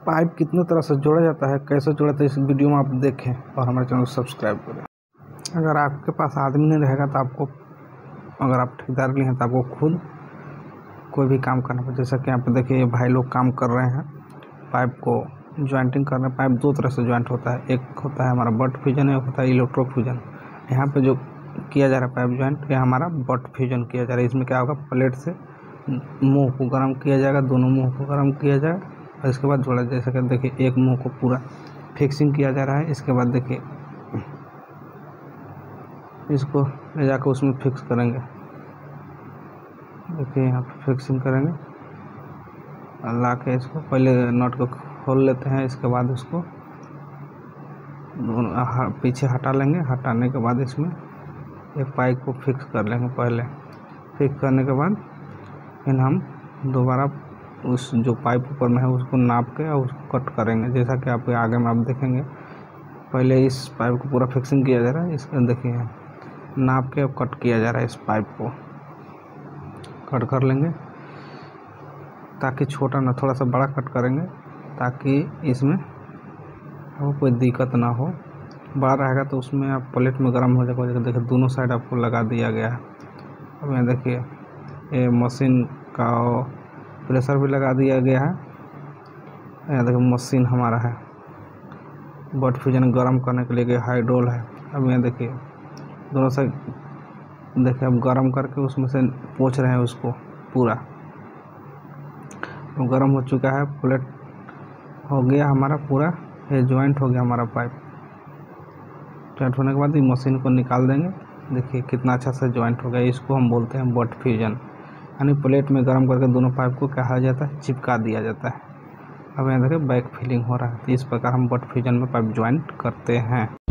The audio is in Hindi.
पाइप कितने तरह से जोड़ा जाता है, कैसे जोड़ा जाता है, इस वीडियो में आप देखें और हमारे चैनल को सब्सक्राइब करें। अगर आपके पास आदमी नहीं रहेगा तो आपको, अगर आप ठेकेदार लिए हैं तो आपको खुद कोई भी काम करना पड़ेगा। जैसा कि यहाँ पे देखिए भाई लोग काम कर रहे हैं, पाइप को ज्वाइंटिंग कर रहे हैं। पाइप दो तरह से ज्वाइंट होता है, एक होता है हमारा बट फ्यूजन, एक होता है इलेक्ट्रो फ्यूजन। यहाँ पे जो किया जा रहा है पाइप ज्वाइंट, यह हमारा बट फ्यूजन किया जा रहा है। इसमें क्या होगा, प्लेट से मुंह को गर्म किया जाएगा, दोनों मुंह को गर्म किया जाएगा और इसके बाद जोड़ा। जैसे कि देखिए एक मुंह को पूरा फिक्सिंग किया जा रहा है। इसके बाद देखिए इसको ले जाकर उसमें फिक्स करेंगे। देखिए यहाँ पे फिक्सिंग करेंगे और ला के इसको पहले नट को खोल लेते हैं। इसके बाद उसको पीछे हटा लेंगे। हटाने के बाद इसमें एक पाइप को फिक्स कर लेंगे। पहले फिक्स करने के बाद फिर हम दोबारा उस जो पाइप ऊपर में है उसको नाप के और उसको कट करेंगे। जैसा कि आपके आगे में आप देखेंगे, पहले इस पाइप को पूरा फिक्सिंग किया जा रहा है। इसका देखिए नाप के कट किया जा रहा है। इस पाइप को कट कर लेंगे ताकि छोटा ना, थोड़ा सा बड़ा कट करेंगे ताकि इसमें आपको कोई दिक्कत ना हो। बड़ा रहेगा तो उसमें आप प्लेट में गर्म हो जाएगा। देखिए दोनों साइड आपको लगा दिया गया है। अब यहाँ देखिए ये मशीन का प्रेशर भी लगा दिया गया है। यहाँ देखिए मशीन हमारा है बट फ्यूजन गर्म करने के लिए हाइड्रोल है। अब यहाँ देखिए दोनों साइड देखिए अब गर्म करके उसमें से पोंछ रहे हैं उसको पूरा। तो गर्म हो चुका है, प्लेट हो गया हमारा पूरा, ये ज्वाइंट हो गया हमारा पाइप। ज्वाइंट होने के बाद ये मशीन को निकाल देंगे। देखिए कितना अच्छा से ज्वाइंट हो गया। इसको हम बोलते हैं बट फ्यूजन, यानी प्लेट में गर्म करके दोनों पाइप को कहा जाता है, चिपका दिया जाता है। अब यहाँ देखिए बैक फिलिंग हो रहा है। तो इस प्रकार हम बट फ्यूजन में पाइप ज्वाइंट करते हैं।